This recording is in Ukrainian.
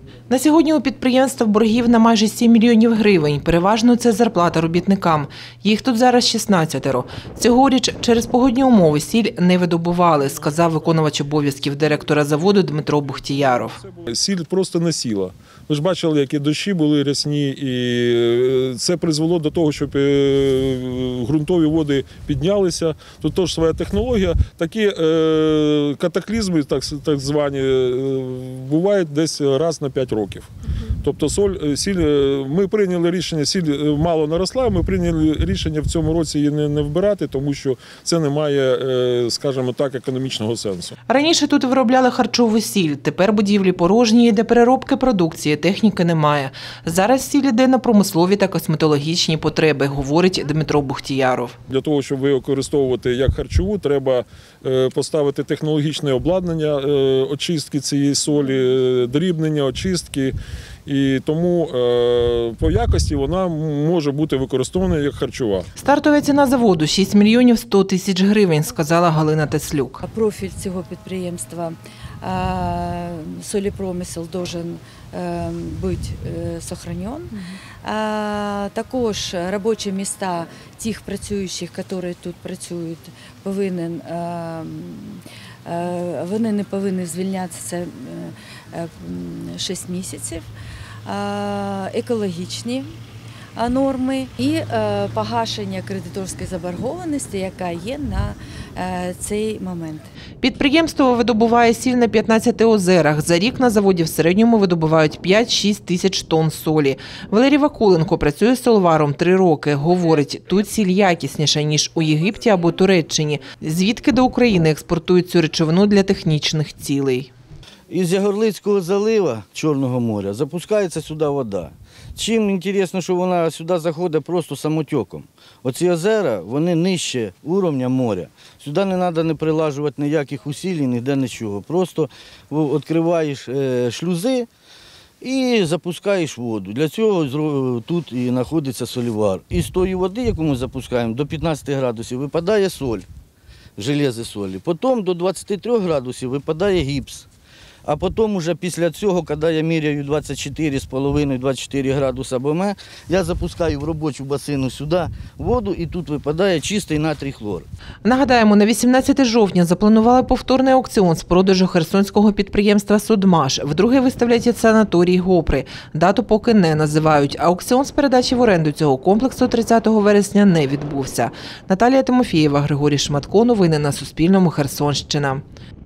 На сьогодні у підприємства боргів на майже 7 мільйонів гривень. Переважно це зарплата робітникам. Їх тут зараз 16. Цьогоріч через погодні умови сіль не видобували, сказав виконувач обов'язків директора заводу Дмитро Бухтіяров. Сіль просто не сіла. Ви ж бачили, які дощі були рясні, і це призвело до того, щоб ґрунтові води піднялися. Тут теж своя технологія. Такі катаклізми, так звані, бувають десь раз на 5 років. Тобто сіль, ми прийняли рішення, сіль мало наросла, ми прийняли рішення в цьому році її не вбирати, тому що це не має, скажімо так, економічного сенсу. Раніше тут виробляли харчову сіль, тепер будівлі порожні, де переробки продукції, техніки немає. Зараз сіль йде на промислові та косметологічні потреби, говорить Дмитро Бухтіяров. Для того, щоб використовувати як харчову, треба поставити технологічне обладнання очистки цієї солі, дрібнення, очистки. І тому по якості вона може бути використована як харчова. Стартова ціна заводу – 6 мільйонів 100 тисяч гривень, сказала Галина Теслюк. Профіль цього підприємства солепромисел должен бути збережений. Також робочі місця тих працюючих, які тут працюють, вони не повинні звільнятися 6 місяців. Екологічні норми і погашення кредиторської заборгованості, яка є на цей момент. Підприємство видобуває сіль на 15 озерах. За рік на заводі в середньому видобувають 5-6 тисяч тонн солі. Валерій Вакуленко працює соловаром 3 роки. Говорить, тут сіль якісніша, ніж у Єгипті або Туреччині, звідки до України експортують цю речовину для технічних цілей. Із Ягорлицького залива Чорного моря запускається сюди вода. Чим цікаво, що вона сюди заходить просто самотеком. Оці озера, вони нижче уровня моря. Сюди не треба не прилажувати ніяких усилень, ніде нічого. Просто відкриваєш шлюзи і запускаєш воду. Для цього тут і знаходиться солівар. І з тої води, яку ми запускаємо, до 15 градусів випадає соль, железо солі. Потім до 23 градусів випадає гіпс. А потім уже після цього, коли я міряю 24,5-24 градуса БМ, я запускаю в робочу басину сюди воду і тут випадає чистий натрій хлор. Нагадаємо, на 18 жовтня запланували повторний аукціон з продажу херсонського підприємства «Судмаш». Вдруге виставлять санаторій «Гопри». Дату поки не називають. Аукціон з передачі в оренду цього комплексу 30 вересня не відбувся. Наталія Тимофієва, Григорій Шматко. Новини на Суспільному. Херсонщина.